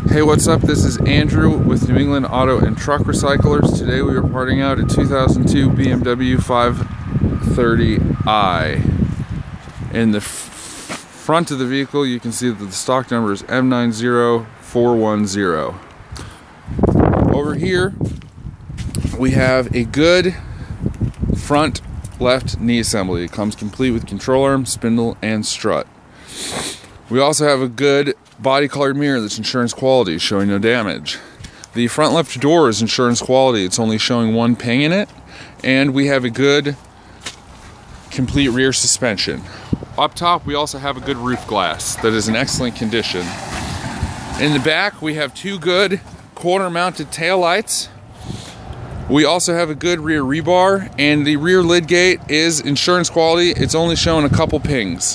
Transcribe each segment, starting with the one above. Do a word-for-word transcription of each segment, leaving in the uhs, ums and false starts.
Hey, what's up? This is Andrew with New England Auto and Truck Recyclers. Today we are parting out a two thousand two B M W five thirty i. In the f front of the vehicle, you can see that the stock number is M nine zero four one zero. Over here, we have a good front left knee assembly. It comes complete with control arm, spindle, and strut. We also have a good body colored mirror that's insurance quality, showing no damage. The front left door is insurance quality. It's only showing one ping in it. And we have a good complete rear suspension. Up top, we also have a good roof glass that is in excellent condition. In the back, we have two good quarter mounted tail lights. We also have a good rear rebar, and the rear lid gate is insurance quality. It's only showing a couple pings.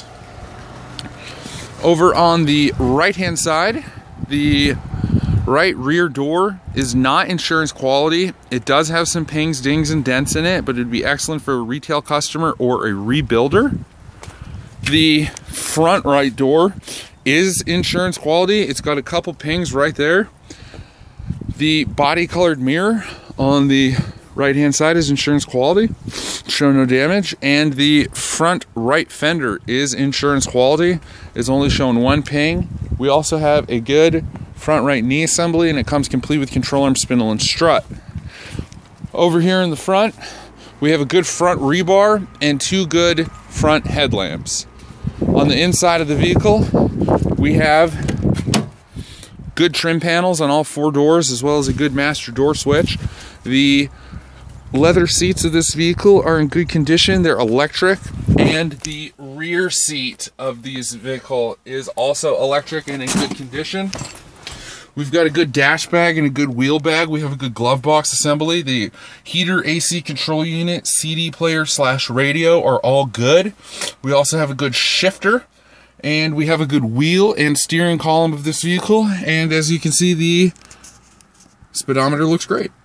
Over on the right hand side, the right rear door is not insurance quality. It does have some pings, dings, and dents in it, but it'd be excellent for a retail customer or a rebuilder. The front right door is insurance quality. It's got a couple pings right there. The body colored mirror on the right hand side is insurance quality, show no damage, and the front right fender is insurance quality. It's only showing one ping. We also have a good front right knee assembly, and it comes complete with control arm, spindle, and strut. Over here in the front, we have a good front rebar and two good front headlamps. On the inside of the vehicle, we have good trim panels on all four doors, as well as a good master door switch. The leather seats of this vehicle are in good condition. They're electric, and the rear seat of this vehicle is also electric and in good condition. We've got a good dash bag and a good wheel bag. We have a good glove box assembly. The heater, A C control unit, C D player slash radio are all good. We also have a good shifter, and we have a good wheel and steering column of this vehicle. And as you can see, the speedometer looks great.